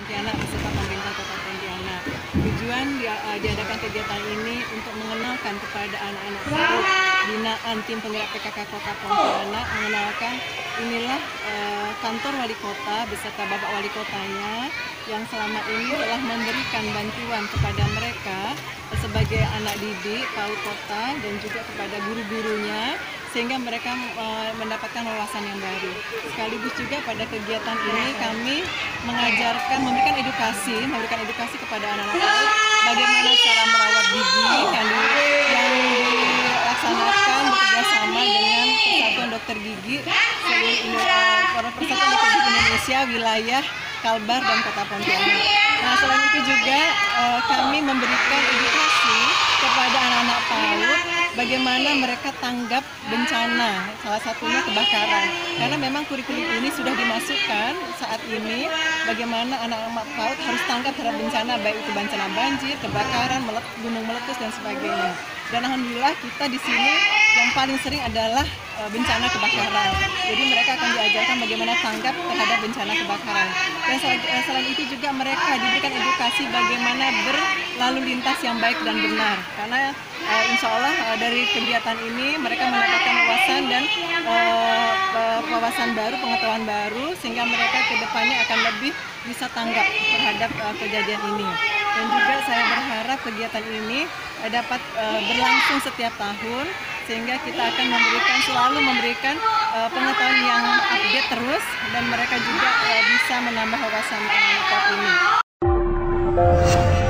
Pontianak beserta pemerintah Kota Pontianak. Tujuan diadakan kegiatan ini untuk mengenalkan kepada anak-anak PAUD binaan tim penggerak PKK Kota Pontianak, mengenalkan inilah kantor wali kota beserta Bapak Wali Kotanya yang selama ini telah memberikan bantuan kepada mereka sebagai anak didik PAUD Kota dan juga kepada guru-gurunya, sehingga mereka mendapatkan wawasan yang baru. Sekaligus juga pada kegiatan ini kami memberikan edukasi kepada anak-anak PAUD bagaimana cara merawat gigi yang dilaksanakan bekerjasama dengan Persatuan Dokter Gigi Persatuan Dokter Gigi Indonesia wilayah Kalbar dan Kota Pontianak. Nah, selain itu juga kami memberikan edukasi kepada anak-anak PAUD bagaimana mereka tanggap bencana, salah satunya kebakaran. Karena memang kurikulum ini sudah dimasukkan saat ini, bagaimana anak-anak PAUD harus tanggap terhadap bencana, baik itu bencana banjir, kebakaran, gunung meletus, dan sebagainya. Dan alhamdulillah kita di sini yang paling sering adalah bencana kebakaran. Jadi mereka akan diajarkan bagaimana tanggap terhadap bencana kebakaran. Dan selain itu juga mereka diberikan edukasi bagaimana berlalu lintas yang baik dan benar. Karena insya Allah dari kegiatan ini mereka mendapatkan wawasan dan wawasan baru, pengetahuan baru, sehingga mereka ke depannya akan lebih bisa tanggap terhadap kejadian ini. Dan juga saya berharap kegiatan ini dapat berlangsung setiap tahun, sehingga kita akan selalu memberikan pengetahuan yang update terus, dan mereka juga bisa menambah wawasan anak-anak ini.